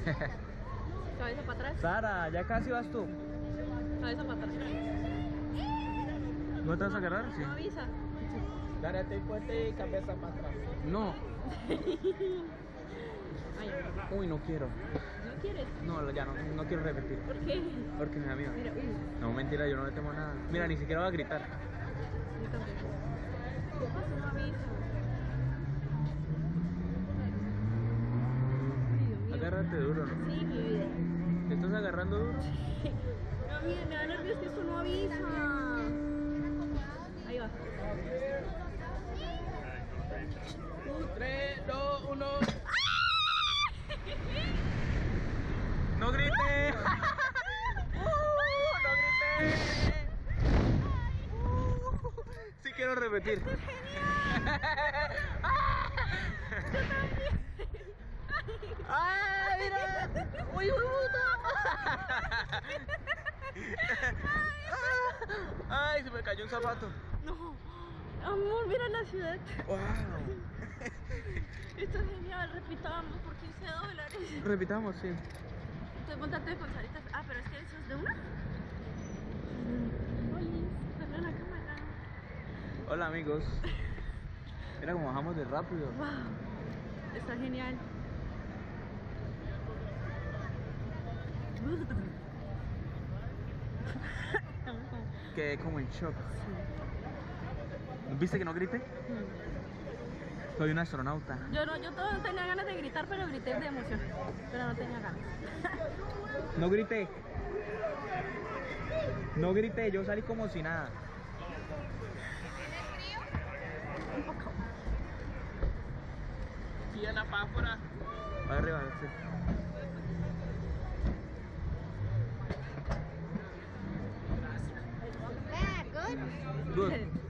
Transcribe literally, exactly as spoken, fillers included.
Cabeza para atrás. Sara, ya casi vas tú. Cabeza para atrás. ¿No te vas a agarrar? Sí. No avisa. Dárate fuerte y cabeza para atrás. No. Ay, Uy, no quiero. ¿no quieres? No, ya no, no quiero repetir. ¿Por qué? Porque me da miedo. Mira, uy, No, mentira, yo no le temo nada. Mira, ni siquiera voy a gritar. yo tampoco. ¿Qué pasa? No avisa. Ay, Dios mío. Agárrate duro, ¿no? Sí, mi vida. ¿Te estás agarrando duro? No, mira, me da nervios que esto no avisa. Ahí va. tres, dos, uno. ¡No grité! ¡Uh! ¡No grité! ¡Uh! Sí quiero repetir. ¡Ay, mira! ¡Uy, puta! ¡Ay, se me cayó un zapato! No. Amor, mira la ciudad. ¡Wow! Esto es genial, repitamos por quince dólares. Repitamos, sí. Estoy montando con Sarita. Ah, pero es que eso es de una. Olis, dale la cámara. Hola, amigos. Mira cómo bajamos de rápido. Wow, está genial. Quedé como en shock. ¿Viste que no grité? Soy un astronauta. Yo no, yo todo tenía ganas de gritar, pero grité de emoción. Pero no tenía ganas. No grité. No grité, yo salí como si nada. Un poco. Y en la páfora. Arriba, sí. Yeah, good. Good.